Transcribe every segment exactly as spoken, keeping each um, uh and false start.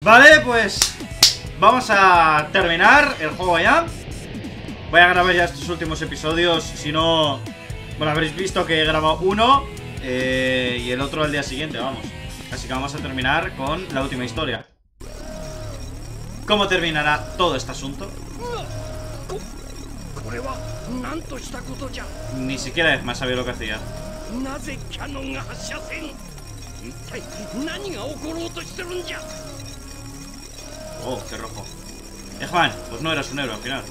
Vale, pues vamos a terminar el juego ya. Voy a grabar ya estos últimos episodios. Si no, bueno, habréis visto que he grabado uno eh, y el otro al día siguiente, vamos. Así que vamos a terminar con la última historia. ¿Cómo terminará todo este asunto? Ni siquiera Eggman sabía lo que hacía. Oh, qué rojo. Eggman, pues no eras un héroe al final.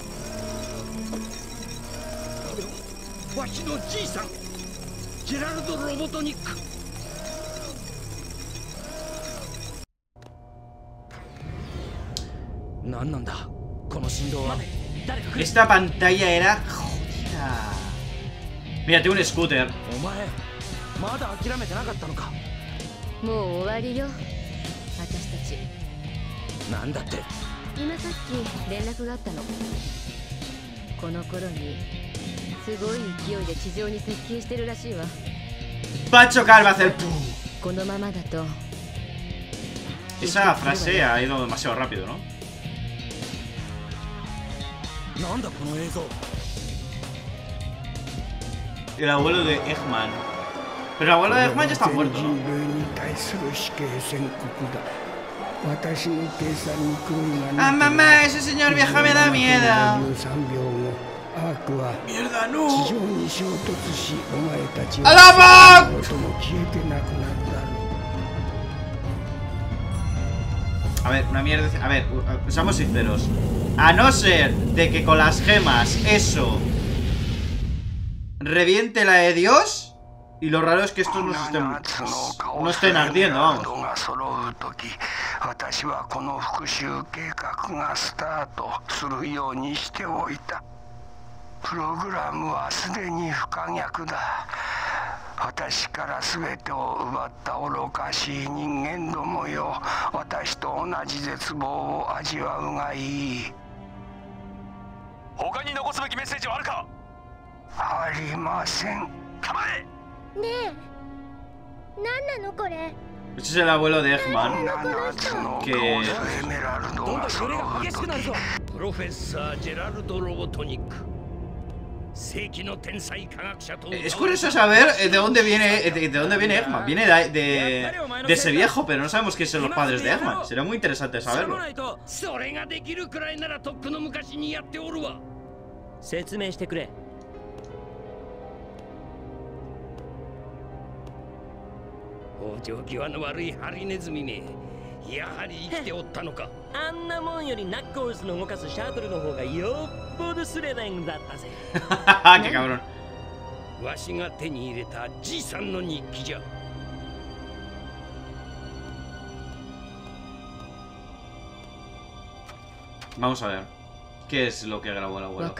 Esta pantalla era jodida. Mira, tengo un scooter. Va a chocar, va a hacer pum. Esa frase ha ido demasiado rápido, ¿no? El abuelo de Eggman. Pero el abuelo de Eggman ya está muerto, ¿no? ¡Ah, mamá! Ese señor viejo me da miedo. ¡Mierda, no! ¡Alaba! A ver, una mierda. A ver, seamos sinceros. A no ser de que con las gemas eso reviente la de Dios. Y lo raro es que estos no estén, pues, no estén ardiendo, vamos. Este es el abuelo de Eggman. Que... Es curioso saber de dónde viene de, de dónde viene Eggman. Viene de, de, de ese viejo, pero no sabemos quiénes son los padres de Eggman. Sería muy interesante saberlo. ¡Qué cabrón! Vamos a ver. ¿Qué es lo que grabó el abuelo?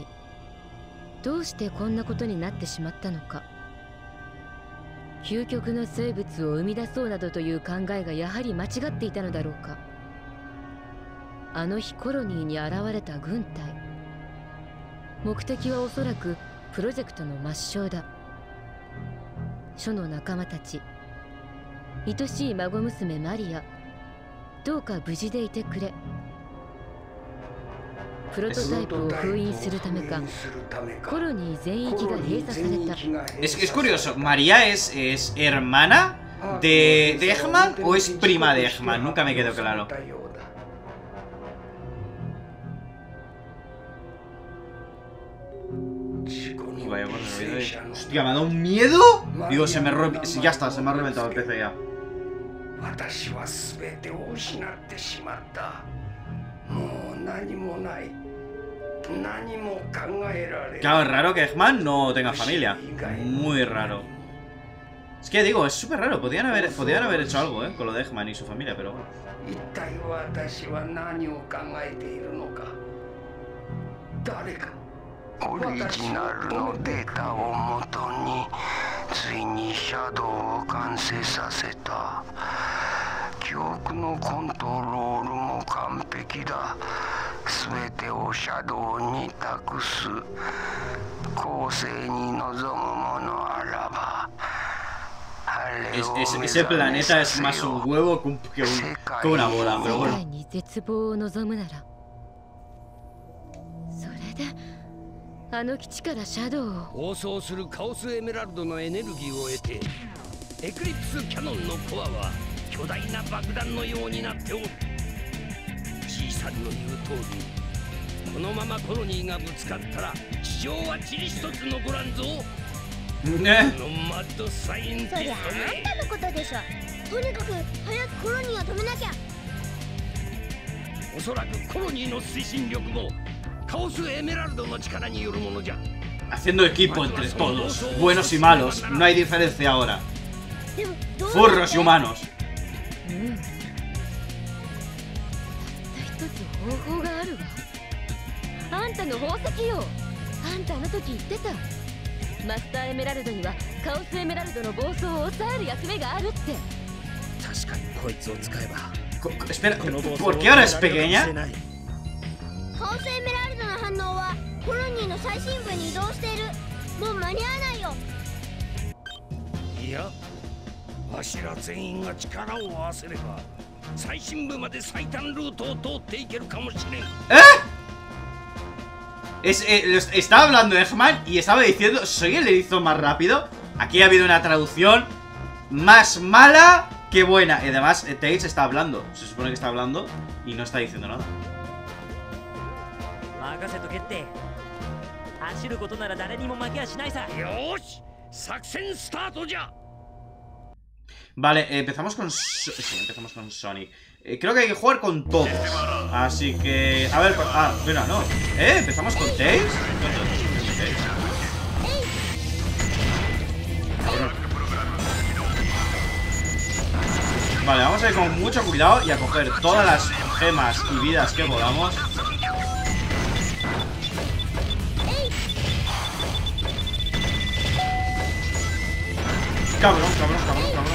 Es, es curioso, ¿María es, es hermana de, de Eggman o es prima de Eggman? Nunca me quedó claro. Vaya, bueno, hostia, me ha dado un miedo. Digo, se me re... ya está, se me ha reventado el P C ya. Claro, es raro que Eggman no tenga familia. Muy raro. Es que digo, es súper raro. Podrían haber, podrían haber hecho algo, ¿eh? Con lo de Eggman y su familia, pero bueno. Es, es, ese planeta es más un huevo que, un, que, un, que una bola, pero bueno. ¿Eh? Haciendo equipo entre todos, buenos y malos, no hay diferencia ahora. Furros y humanos. Espera, ¿por qué ahora es pequeña? ¿Eh? Es, eh, estaba hablando Eggman y estaba diciendo, soy el erizo más rápido. Aquí ha habido una traducción más mala que buena. Y además, eh, Tails está hablando. Se supone que está hablando y no está diciendo nada. Vale, eh, empezamos con... So sí, empezamos con Sonic. eh, Creo que hay que jugar con todos. Así que... A ver... Ah, espera, no. ¿Eh? ¿Empezamos con Tails? Vale, vamos a ir con mucho cuidado y a coger todas las gemas y vidas que podamos. Cabrón, cabrón, cabrón, cabrón, cabrón,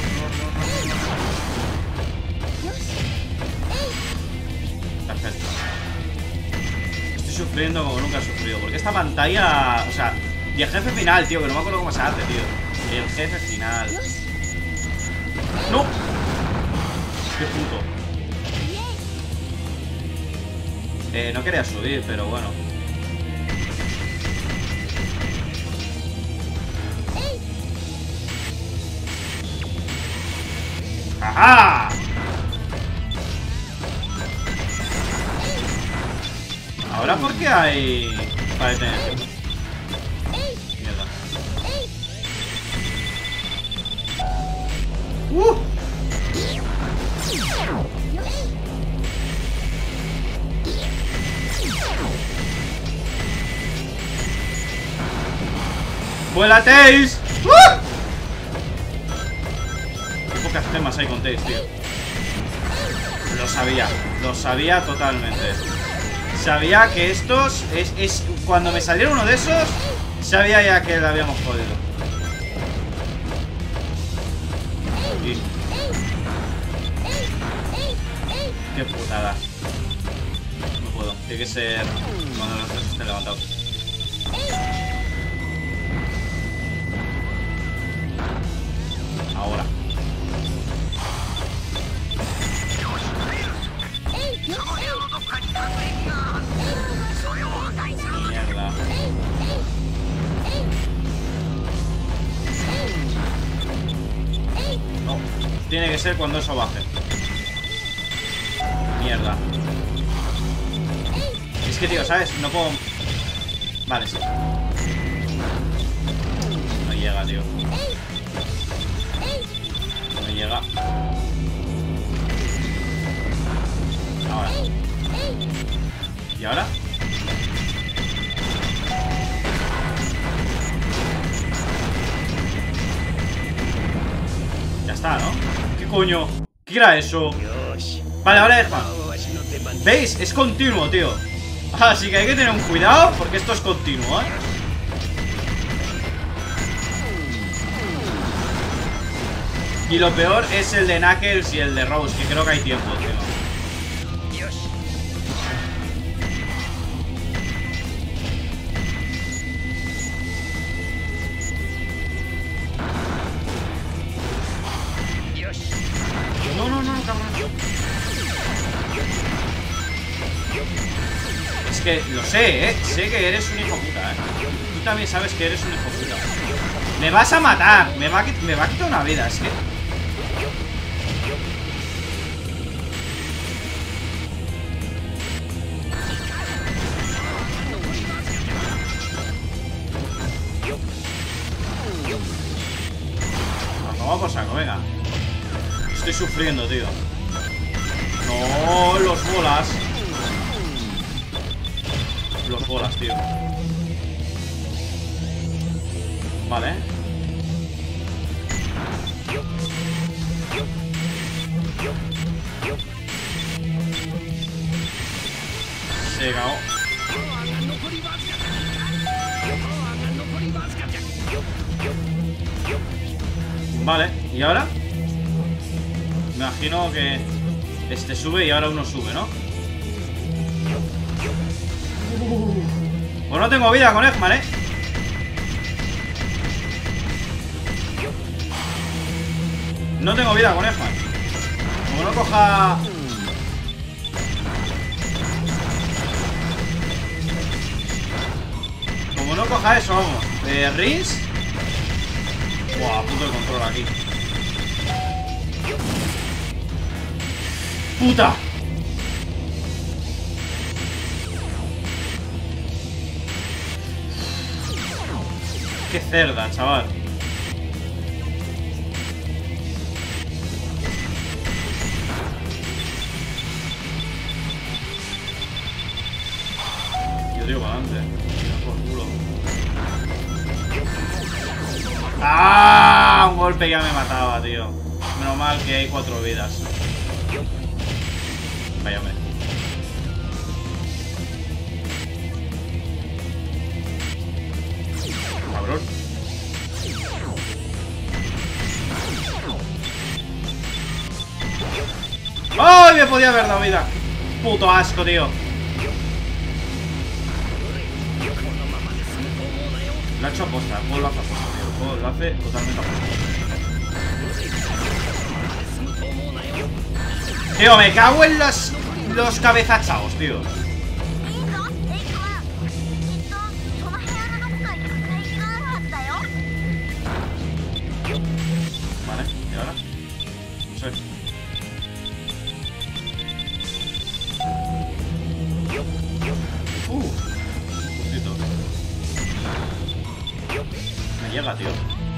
cabrón. Perfecto. Estoy sufriendo como nunca he sufrido. Porque esta pantalla... O sea, y el jefe final, tío, que no me acuerdo cómo se hace, tío. El jefe final. ¡No! ¡Qué puto! Eh, no quería subir, pero bueno. ¡Ajá! ¿Ahora por qué hay...? Vale, tener tiempo. Mierda. ¡Uh! ¡Vuela, Tails! ¡Uh! Qué pocas gemas hay con Tails, tío. Lo sabía, lo sabía totalmente. Sabía que estos es, es cuando me saliera uno de esos, sabía ya que lo habíamos jodido. Y... qué putada. No puedo, tiene que ser cuando los tres estén levantados. Ahora. Mierda. No, tiene que ser cuando eso baje. Mierda. Es que, tío, ¿sabes? No puedo... Vale, sí. No llega, tío. No llega. Ahora. ¿Y ahora? Ya está, ¿no? ¿Qué coño? ¿Qué era eso? Vale, ahora es... ¿Veis? Es continuo, tío. Así que hay que tener un cuidado porque esto es continuo, ¿eh? Y lo peor es el de Knuckles y el de Rose, que creo que hay tiempo, tío. que lo sé, ¿eh? Sé que eres un hijo puta, ¿eh? Tú también sabes que eres un hijo puta. Me vas a matar. Me va a, me va a quitar una vida, es que... Vamos por saco, venga. Estoy sufriendo, tío. No, los bolas. Los bolas, tío. Vale. Se cagó. Vale, ¿y ahora? Me imagino que este sube y ahora uno sube, ¿no? Pues no tengo vida con Eggman, ¿eh? No tengo vida con Eggman. Como no coja... Como no coja eso, vamos. Eh, Rins. Buah, punto de control aquí. ¡Puta! ¡Qué cerda, chaval! Yo digo para adelante. Por culo. ¡Ah! Un golpe ya me mataba, tío. Menos mal que hay cuatro vidas. Vaya, hombre. Cabrón. ¡Ay! Me podía haber dado vida. Puto asco, tío. Lo ha hecho aposta. El juego lo hace aposta, tío. El juego lo hace totalmente aposta. Tío, me cago en los, los cabezachaos, tío. Vale, ¿y ahora? No sé. Uh, justito. Me llega, tío.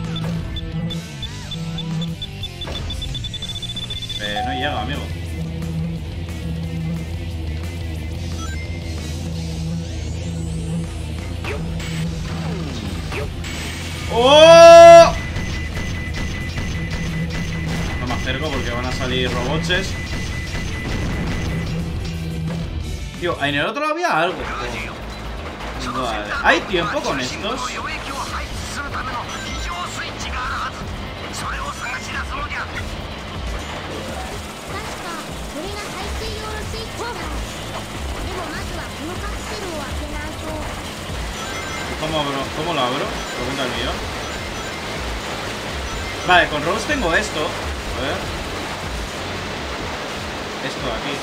Eh, no llega, amigo. ¡Oh! No me acerco porque van a salir roboches. Tío, en el otro había algo. Vale. ¿Hay tiempo con estos? ¿Cómo, abro? ¿Cómo lo abro? Pregunta el mío. Vale, con Rose tengo esto. A ver. Esto de aquí.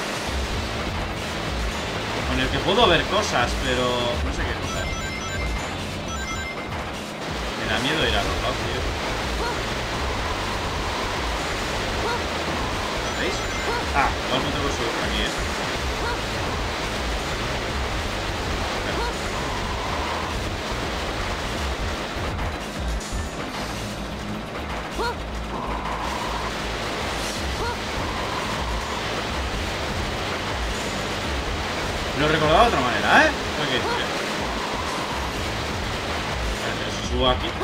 Con el que puedo ver cosas, pero no sé qué cosas. Me da miedo ir a los lados, tío. ¿Veis? Ah, igual no tengo que subir por aquí, eh. Lo recordaba de otra manera, ¿eh? Ok, vale, si subo aquí.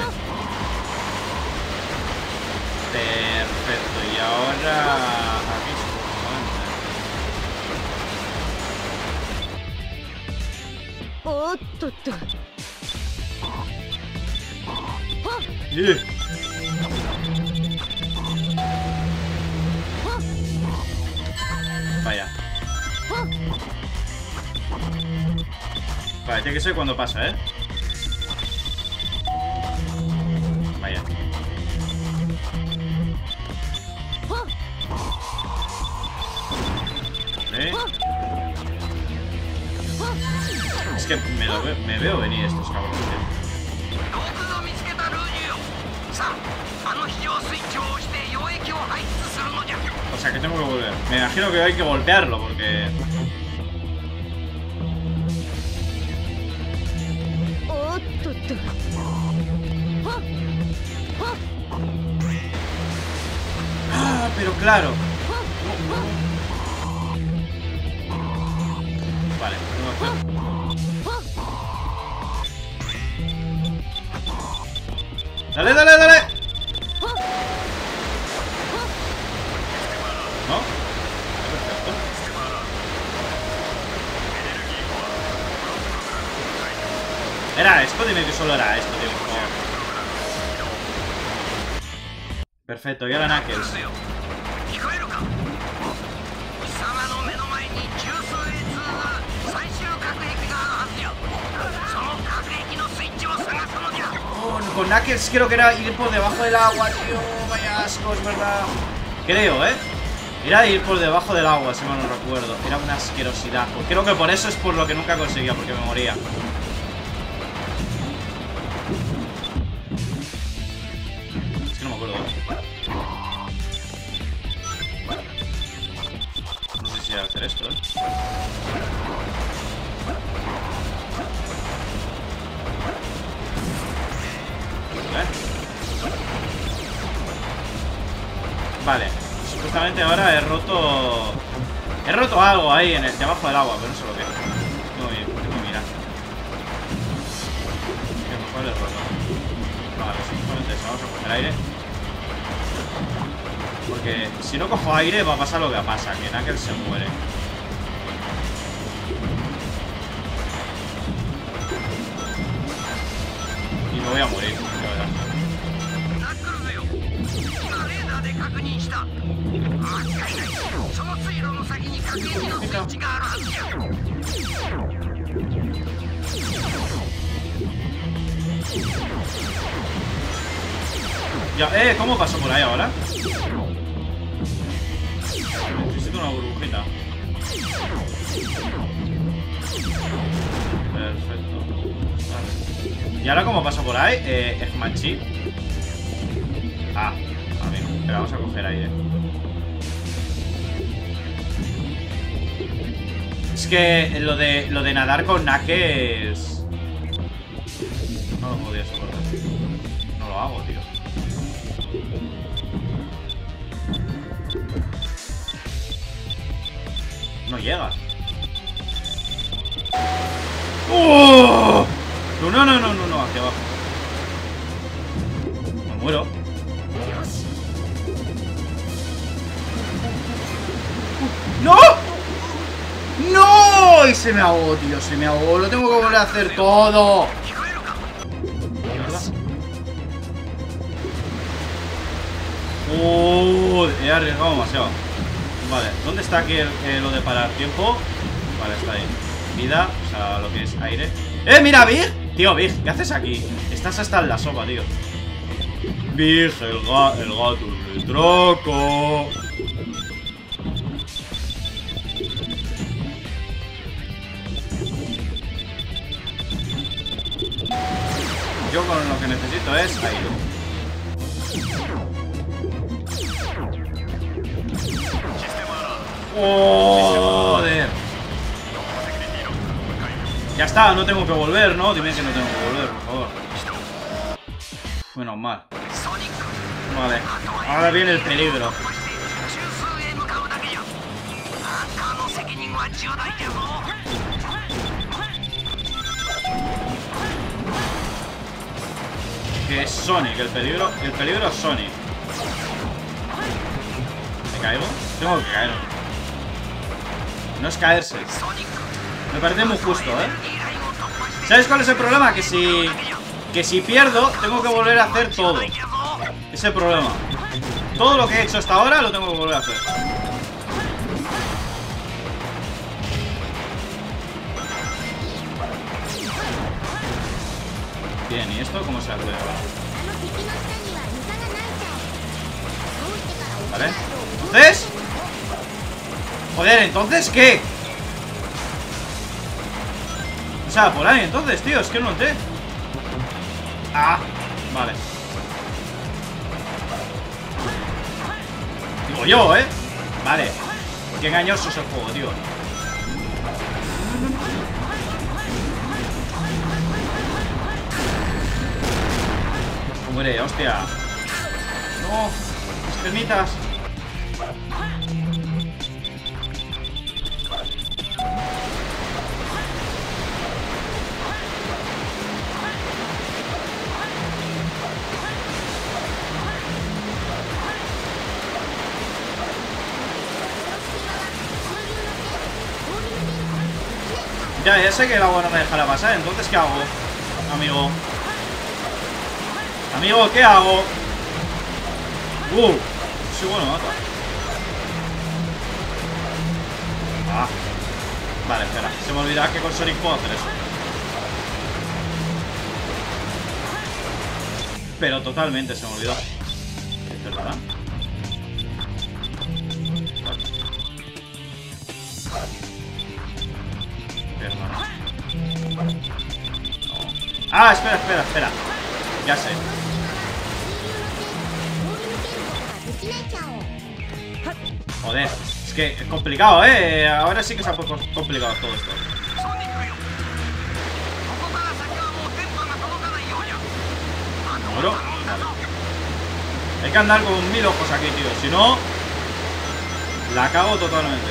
Perfecto, y ahora aquí subo. Yeah. Vaya. Vale, tiene que ser cuando pasa, ¿eh? Vaya. ¿Eh? que me, lo ve, me veo venir estos cabrones. O sea que tengo que volver. Me imagino que hay que golpearlo porque... Ah, pero claro. Vale, tengo que hacer. Dale, dale, dale. ¿No? Perfecto. ¿Era esto? Dime que solo era esto, tío. Oh. Perfecto, y ahora Knuckles. Oh, con Knuckles creo que era ir por debajo del agua, tío. Vaya asco, es verdad. Creo, ¿eh? Era ir por debajo del agua, si mal no recuerdo. Era una asquerosidad. Creo que por eso es por lo que nunca conseguía, porque me moría. Es que no me acuerdo. No sé si era hacer esto, ¿eh? Vale, supuestamente ahora he roto... He roto algo ahí en el debajo del agua, pero no sé lo que es. Tengo que, tengo que mirar. Que mejor he roto. Vale, supuestamente eso. Vamos a coger aire. Porque si no cojo aire va a pasar lo que pasa, que Knuckles se muere. Y me voy a morir, de verdad. Ya, eh, ¿cómo paso por ahí ahora? Necesito una burbujita. Perfecto. Vale. ¿Y ahora cómo paso por ahí? Eh, Eggmanchi. Ah, amigo. Pero vamos a coger aire. Es que lo de, lo de nadar con Knuckles no lo podía soportar. No lo hago, tío. No llega. ¡Oh! No, no, no, no, no, no, hacia abajo. Me muero. ¡No! ¡No! Y se me ahogó, tío, se me ahogó. Lo tengo que volver a hacer todo. Oh, he arriesgado demasiado. Vale, ¿dónde está aquí el, eh, lo de parar tiempo? Vale, está ahí. Vida, o sea, lo que es aire. ¡Eh, mira, Big! Tío, Big, ¿qué haces aquí? Estás hasta en la sopa, tío. Big, el, ga el gato retroco. Yo con lo que necesito es aire. Joder. Ya está, no tengo que volver, ¿no? Dime que no tengo que volver, por favor. Menos mal. Vale, ahora viene el peligro. Que es Sonic, el peligro, el peligro es Sonic. ¿Me caigo? Tengo que caer. No es caerse. Me parece muy justo, ¿eh? ¿Sabes cuál es el problema? Que si... Que si pierdo, tengo que volver a hacer todo. Ese es el problema. Todo lo que he hecho hasta ahora lo tengo que volver a hacer. Bien, ¿y esto cómo se hace ahora? ¿Vale? ¿Entonces? Joder, ¿entonces qué? sea, por ahí entonces, tío, es que no noté. Ah, vale. Digo yo, ¿eh? Vale. Qué engañoso es el juego, tío. Hombre, hostia. No, extremitas. Ya, ya sé que el agua no me dejará pasar. Entonces, ¿qué hago? Amigo. Amigo, ¿qué hago? Uh, sí, bueno, mata. Ah. Vale, espera. Se me olvidaba que con Sonic puedo hacer eso. Pero totalmente se me olvidó. ¿Es verdad? No. Ah, espera, espera, espera. Ya sé. Joder, es que es complicado, eh. Ahora sí que se ha puesto complicado todo esto. Bueno, vale. Hay que andar con mil ojos aquí, tío. Si no, la cago totalmente.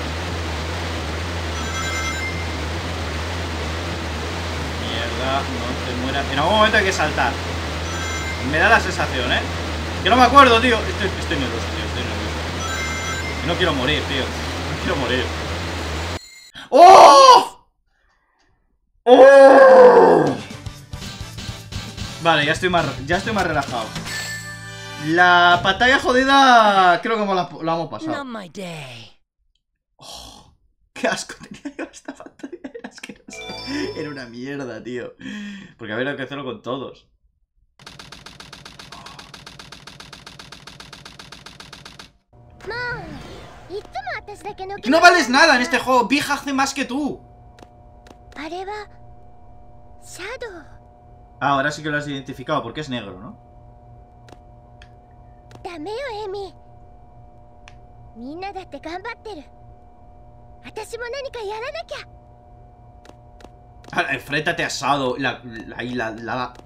No te mueras. En algún momento hay que saltar. Me da la sensación, ¿eh? Que no me acuerdo, tío. Estoy, estoy nervioso, tío. Estoy nervioso. Y no quiero morir, tío. No quiero morir. ¡Oh! ¡Oh! Vale, ya estoy más, ya estoy más relajado. La pantalla jodida creo que la, la hemos pasado. Oh, qué asco tenía yo esta pantalla. Era una mierda, tío. Porque había que hacerlo con todos. No vales nada en este juego. Vija hace más que tú. Ah, ahora sí que lo has identificado porque es negro, ¿no? Ahora, enfréntate a Shadow. La, la, la, la, la.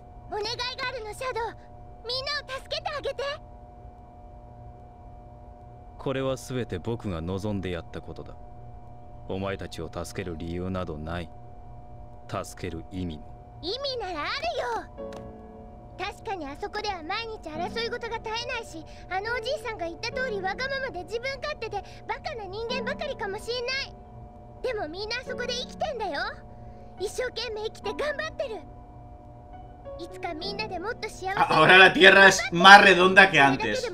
Ahora la Tierra es más redonda que antes.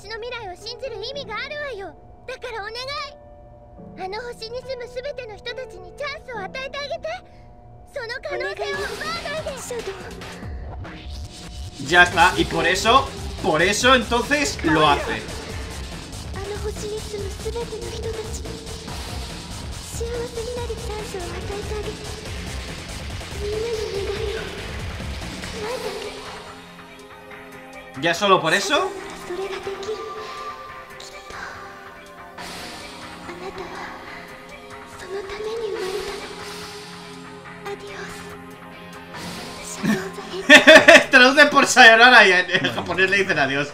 Ya está, y por eso, por eso entonces lo hace. ¿Ya solo por eso? Traduce por sayonara y en japonés le dicen adiós.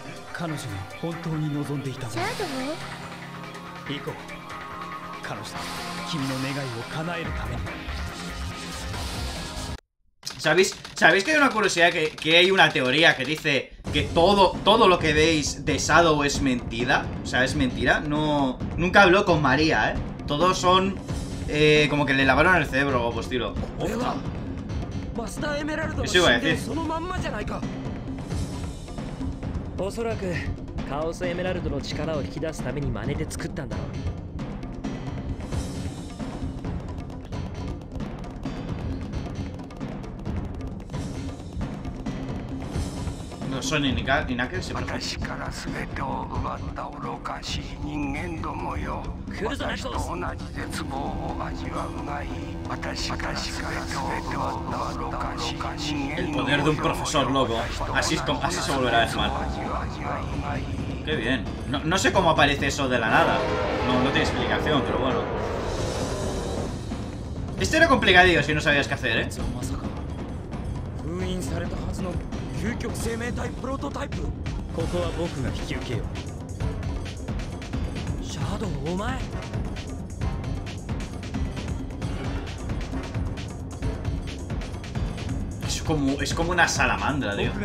¿Sabéis? ¿Sabéis que hay una curiosidad? Que, que hay una teoría que dice que todo, todo lo que veis de Shadow es mentira. O sea, es mentira. No, nunca habló con María, ¿eh? Todos son eh, como que le lavaron el cerebro o algo estilo. Otra. Eso iba a decir. No son Inaka, Inaka se parece. El poder de un profesor loco. Así, es como, así se volverá a llamar. Qué bien. No, no sé cómo aparece eso de la nada. No, no tiene explicación, pero bueno. Este era complicadillo si no sabías qué hacer, ¿eh? Es como, es como una salamandra, tío.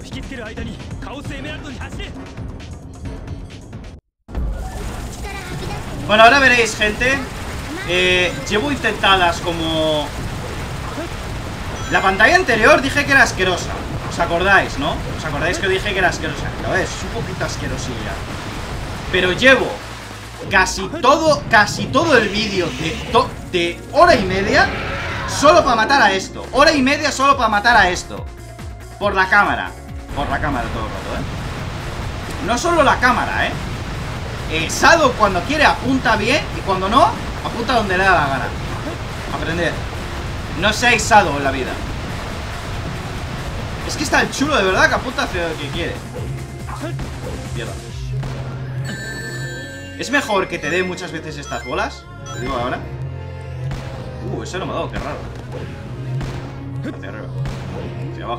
Bueno, ahora veréis, gente. Eh, llevo intentadas como... La pantalla anterior dije que era asquerosa. ¿Os acordáis, no? ¿Os acordáis que dije que era asquerosa? Lo es, es un poquito asquerosilla. Pero llevo casi todo, casi todo el vídeo de, to de hora y media solo para matar a esto. Hora y media solo para matar a esto. Por la cámara. Por la cámara todo el rato, ¿eh? No solo la cámara, ¿eh? eh Shadow cuando quiere apunta bien y cuando no, apunta donde le da la gana. Aprender. No seáis Shadow en la vida. Es que está el chulo de verdad que apunta hacia lo que quiere. Mierda. Es mejor que te dé muchas veces estas bolas. Te digo ahora. Uh, eso no me ha dado, qué raro. Hacia arriba. Hacia abajo.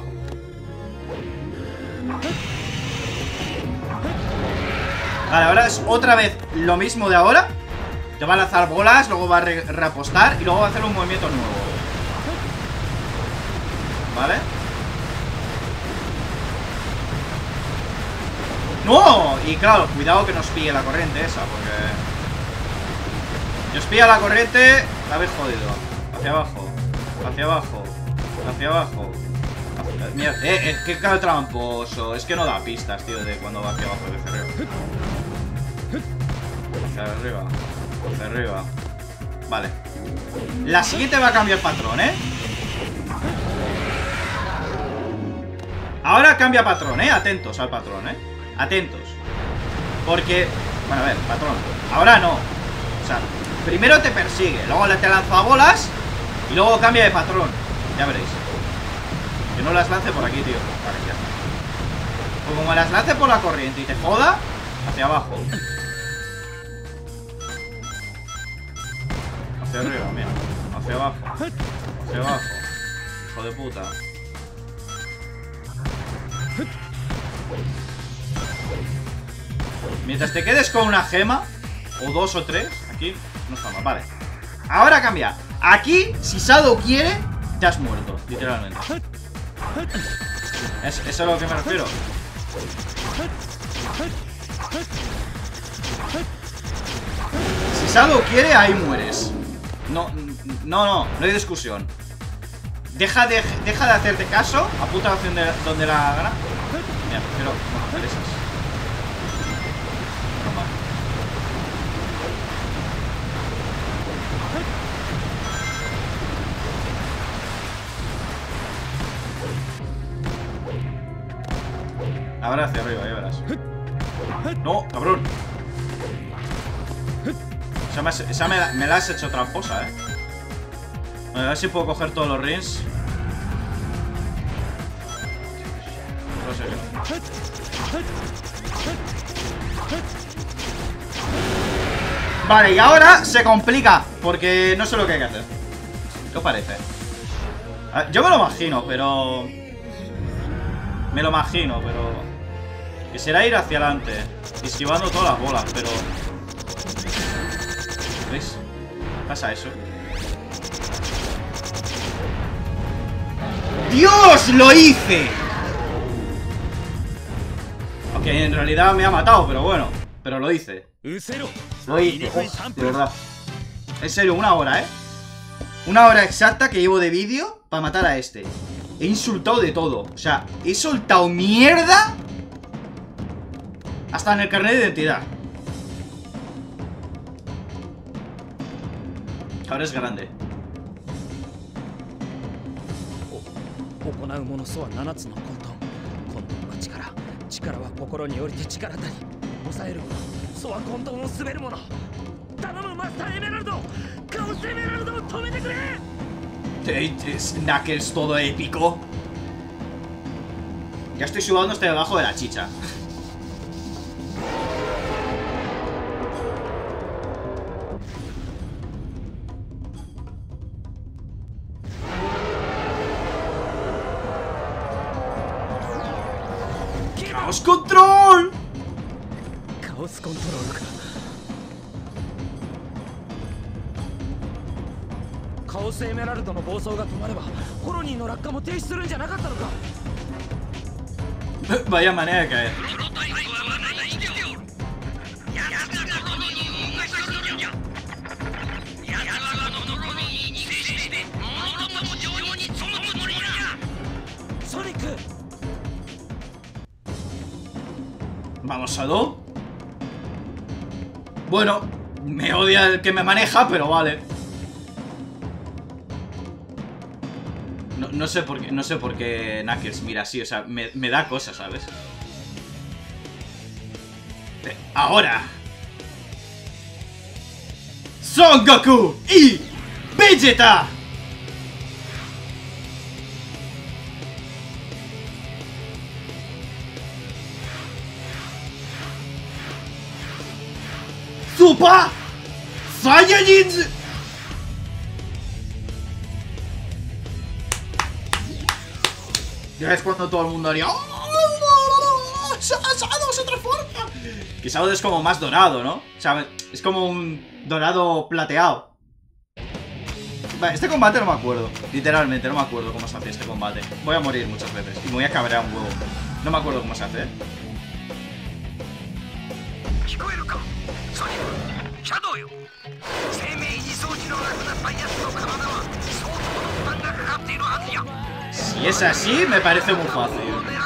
Vale, ahora es otra vez lo mismo de ahora. Te va a lanzar bolas, luego va a re reapostar y luego va a hacer un movimiento nuevo. ¿Vale? ¡No! Y claro, cuidado que nos pille la corriente esa, porque... Si os pilla la corriente, la habéis jodido. Hacia abajo, hacia abajo, hacia abajo. Hacia... Mira, eh, eh, qué cabrón tramposo. Es que no da pistas, tío, de cuando va hacia abajo, hacia arriba. Hacia arriba, hacia arriba. Vale. La siguiente va a cambiar patrón, ¿eh? Ahora cambia patrón, ¿eh? Atentos al patrón, ¿eh? Atentos. Porque... Bueno, a ver, patrón. Ahora no. O sea, primero te persigue, luego te lanza bolas y luego cambia de patrón. Ya veréis. Que no las lance por aquí, tío. Vale, ya está. Pues como las lance por la corriente y te joda, hacia abajo. Hacia arriba, mira. Hacia abajo. Hacia abajo. Hijo de puta. Mientras te quedes con una gema o dos o tres, aquí no está mal, vale. Ahora cambia. Aquí, si Shadow quiere, te has muerto, literalmente. Es, eso es a lo que me refiero. Si Shadow quiere, ahí mueres. No, no, no, no hay discusión. Deja de, deja de hacerte caso. Apunta hacia donde, donde la gana. Mira, prefiero no hacer esas. Ahora hacia arriba, ya verás. No, cabrón. Esa, me, esa me, me la has hecho tramposa, eh. A ver si puedo coger todos los rings. No sé qué. Vale, y ahora se complica, porque no sé lo que hay que hacer. ¿Qué os parece? A ver, yo me lo imagino, pero... Me lo imagino, pero... Que será ir hacia adelante, esquivando todas las bolas, pero... ¿Veis? Pasa eso. ¡Dios! ¡Lo hice! Ok, en realidad me ha matado, pero bueno. Pero lo hice. Lo hice, oh, de verdad. En serio, una hora, ¿eh? Una hora exacta que llevo de vídeo para matar a este. He insultado de todo. O sea, he soltado mierda hasta en el carnet de identidad. Ahora es grande. 行うものそはななつの混沌混沌の力 Es Knuckles todo épico. Ya estoy sudando hasta debajo de la chicha. ¡Caos Control! Caos Control. Caos Emeraldの暴走が止まればコロニーの落下も停止するんじゃなかったのか。Vaya manera de caer. Vamos, Shadow. Bueno, me odia el que me maneja, pero vale. No, no sé por qué, no sé por qué Knuckles mira así, o sea, me, me da cosas, ¿sabes? Ahora Son Goku y Vegeta. Super Saiyajin. Ya es cuando todo el mundo haría ¡oh! ¡Shadow se transforma! Que Shadow es como más dorado, ¿no? O sea, es como un dorado plateado. Vale, este combate no me acuerdo. Literalmente, no me acuerdo cómo se hace este combate. Voy a morir muchas veces y me voy a cabrear un huevo. No me acuerdo cómo se hace, ¿eh? Si es así, me parece muy fácil.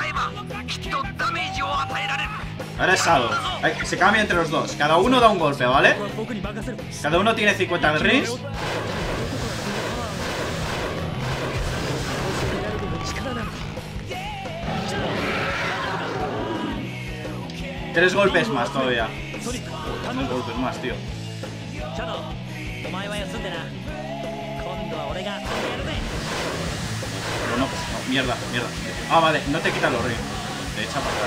Ahora es Shadow. Se cambia entre los dos. Cada uno da un golpe, ¿vale? Cada uno tiene cincuenta de rings. Tres golpes más todavía. Tres golpes más, tío. No, no, no, mierda, mierda. Ah, vale, no te quitan los rings. Te echa para atrás.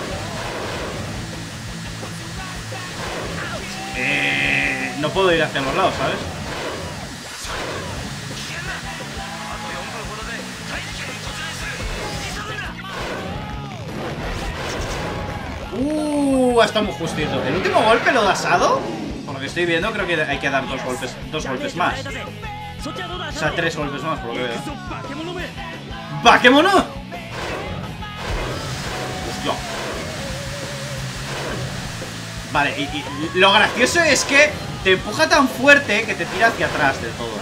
Eh, no puedo ir hacia los lados, ¿sabes? Uh, está muy justito. ¿El último golpe lo da Shadow? Por lo que estoy viendo, creo que hay que dar dos golpes, dos golpes más. O sea, tres golpes más, por lo que veo. ¡Bakemono! Hostia. Vale, y, y lo gracioso es que te empuja tan fuerte que te tira hacia atrás del todo.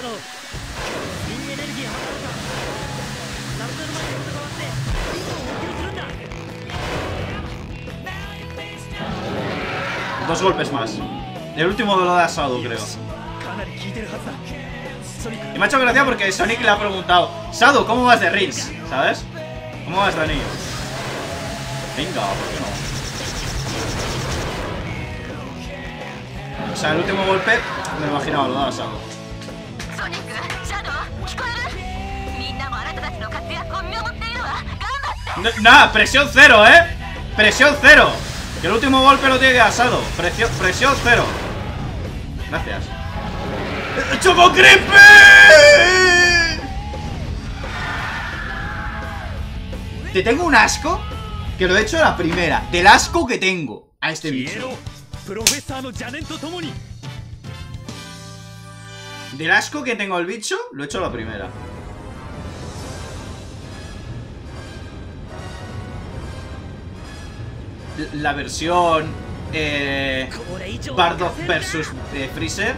Dos golpes más. El último lo da Shadow, creo. Y me ha hecho gracia porque Sonic le ha preguntado: Shadow, ¿cómo vas de rings? ¿Sabes? ¿Cómo vas de anillo? Venga, ¿por qué no? O sea, el último golpe me lo imaginaba, lo daba Shadow. No, nada, presión cero, ¿eh? Presión cero. Que el último golpe lo tiene que dar Shadow. Presión, presión cero. Gracias. ¡Choco Creepy! Te tengo un asco que lo he hecho a la primera. Del asco que tengo a este bicho. Del asco que tengo al bicho, lo he hecho a la primera. La versión eh, Bardock versus eh, Freezer.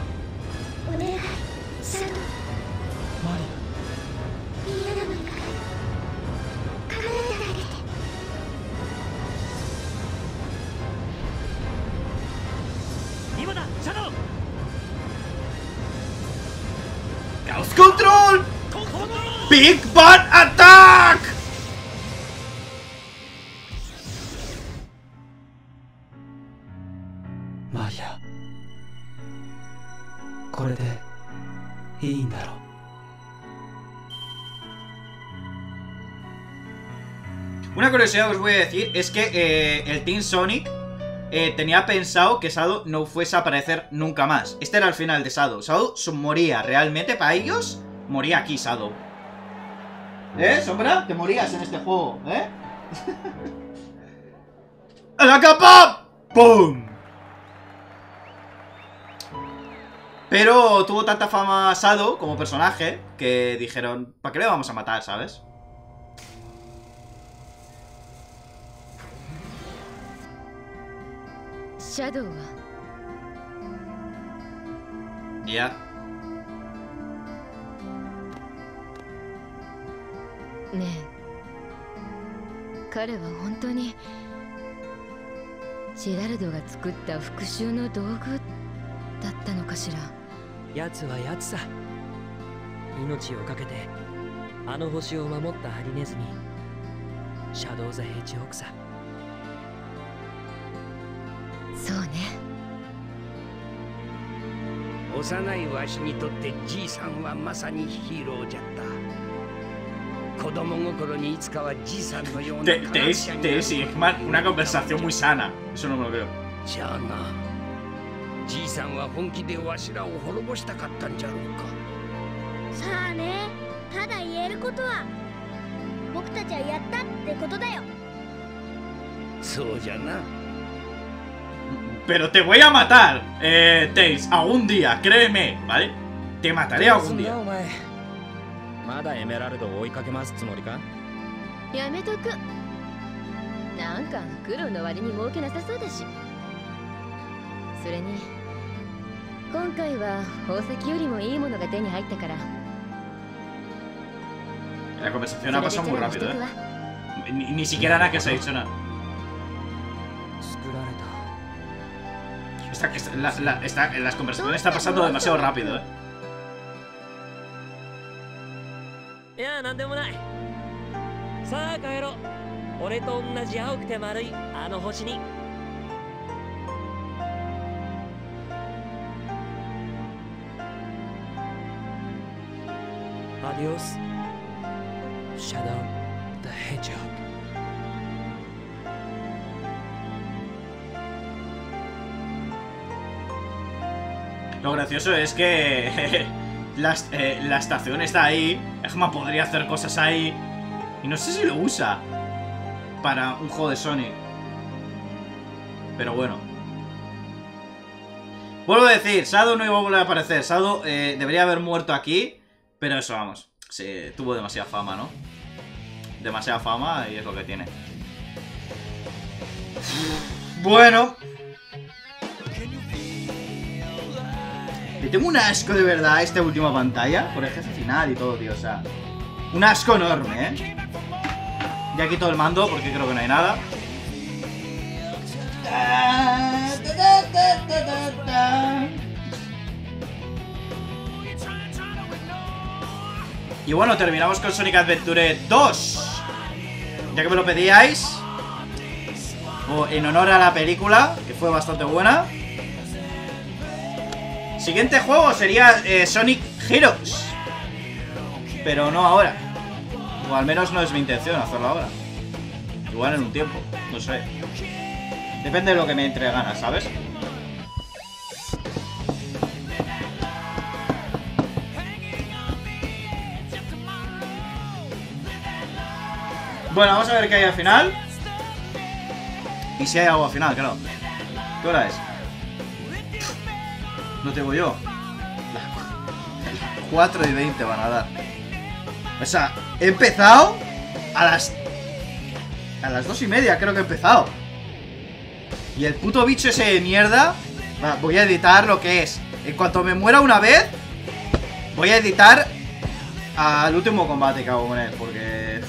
Chaos Control. Big Bang Attack. いいんだろう。 Una curiosidad que os voy a decir es que eh, el Team Sonic eh, tenía pensado que Shadow no fuese a aparecer nunca más. Este era el final de Shadow. Shadow moría realmente, para ellos, moría aquí Shadow. ¿Eh, Sombra? Te morías en este juego, ¿eh? ¡A la capa! ¡Pum! Pero tuvo tanta fama Shadow como personaje que dijeron, ¿para qué le vamos a matar, sabes? Shadow. Ya. ねえ、彼は本当にジェラルドが作った復讐の道具だったのかしら。 奴は奴さ。命をかけてあの星を守ったハリネズミ、シャドウ・ザ・ヘッジホークさ。 そうね。 幼いわしにとってじいさんはまさにヒーローじゃった。子供心にいつかはじいさんのような Te, te es, te es Hickman, una conversación muy sana. Eso no me lo creo. じゃあな、じいさんは本気でわしらを滅ぼしたかったんじゃろうか。 さあね、ただ言えることは僕たちはやったってことだよ。 そうじゃな。 Pero te voy a matar, eh, Tails, algún día, créeme, ¿vale? Te mataré algún día. まだエメラルドを追いかけますつもりか？ やめとく。なんか苦労の割に儲けなさそうだし。それに今回は宝石よりもいいものが手に入ったから。 La conversación ha pasado muy rápido, ¿eh? Ni, ni siquiera nada que se ha dicho nada. Esta, esta, la, la, esta, las conversaciones están pasando demasiado rápido, ¿eh? いや、なんでもない。さあ帰ろう。俺と同じ青くて丸いあの星に。アディオス、シャドウ・ザ・ヘッジホーク。 Lo gracioso es que la, eh, la estación está ahí. Eggman podría hacer cosas ahí. Y no sé si lo usa para un juego de Sonic. Pero bueno. Vuelvo a decir, Shadow no iba a volver a aparecer. Shadow eh, debería haber muerto aquí. Pero eso, vamos. Sí, tuvo demasiada fama, ¿no? Demasiada fama y es lo que tiene. Bueno. Le tengo un asco de verdad a esta última pantalla. Por el jefe final y todo, tío, o sea. Un asco enorme, ¿eh? Ya quito el mando porque creo que no hay nada. Y bueno, terminamos con Sonic Adventure dos. Ya que me lo pedíais. O en honor a la película, que fue bastante buena. Siguiente juego sería eh, Sonic Heroes. Pero no ahora. O al menos no es mi intención hacerlo ahora. Igual en un tiempo, no sé. Depende de lo que me entre ganas, ¿sabes? Bueno, vamos a ver qué hay al final. Y si hay algo al final, claro. ¿Qué hora es? No tengo yo. Las cuatro y veinte van a dar. O sea, he empezado a las... A las dos y media creo que he empezado. Y el puto bicho ese de mierda... Va, voy a editar lo que es. En cuanto me muera una vez, voy a editar al último combate que hago con él. Porque...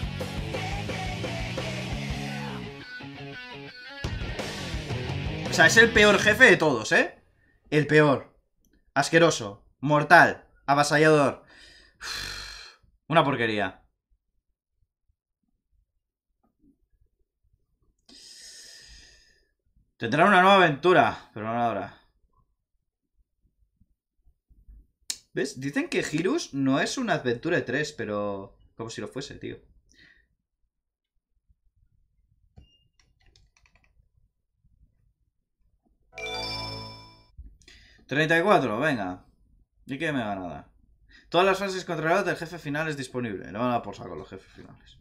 O sea, es el peor jefe de todos, ¿eh? El peor. Asqueroso. Mortal. Avasallador. Uf, una porquería. Tendrá una nueva aventura, pero no ahora. ¿Ves? Dicen que Heroes no es un Adventure tres, pero... como si lo fuese, tío. treinta y cuatro, venga. ¿Y qué me va nada? Todas las fases controladas del jefe final es disponible. Le van a dar por saco los jefes finales.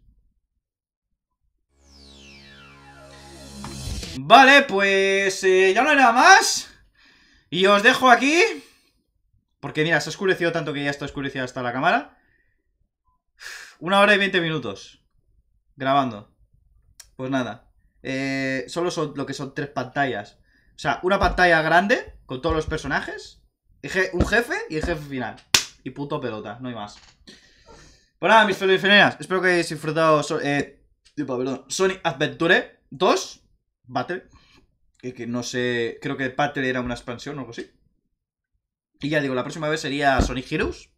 Vale, pues eh, ya no hay nada más. Y os dejo aquí. Porque mira, se ha oscurecido tanto que ya está oscurecida hasta la cámara. Una hora y veinte minutos grabando. Pues nada, eh, solo son lo que son tres pantallas. O sea, una pantalla grande con todos los personajes, un jefe y el jefe final. Y puto pelota, no hay más. Pues nada, mis felifineras, espero que hayáis disfrutado eh, perdón, Sonic Adventure dos Battle. Que, que no sé, creo que Battle era una expansión o algo así. Y ya digo, la próxima vez sería Sonic Heroes.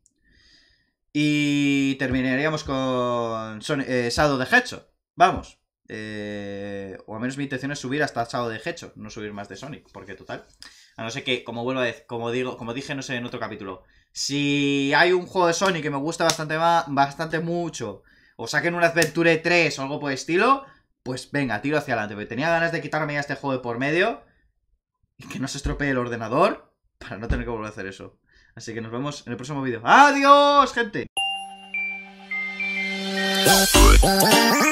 Y terminaríamos con Sonic, eh, Shadow the Hedgehog. Vamos. Eh, o al menos mi intención es subir hasta Shadow the Hedgehog, no subir más de Sonic, porque total. A no ser que, como vuelvo a decir, como digo, como dije, no sé, en otro capítulo. Si hay un juego de Sonic que me gusta bastante, bastante mucho, o saquen un Adventure tres o algo por el estilo, pues venga, tiro hacia adelante. Porque tenía ganas de quitarme ya este juego de por medio y que no se estropee el ordenador para no tener que volver a hacer eso. Así que nos vemos en el próximo vídeo. ¡Adiós, gente!